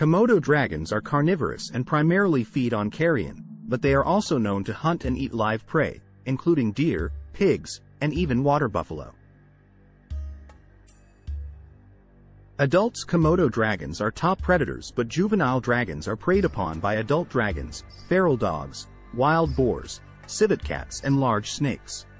Komodo dragons are carnivorous and primarily feed on carrion, but they are also known to hunt and eat live prey, including deer, pigs, and even water buffalo. Adult Komodo dragons are top predators, but juvenile dragons are preyed upon by adult dragons, feral dogs, wild boars, civet cats, and large snakes.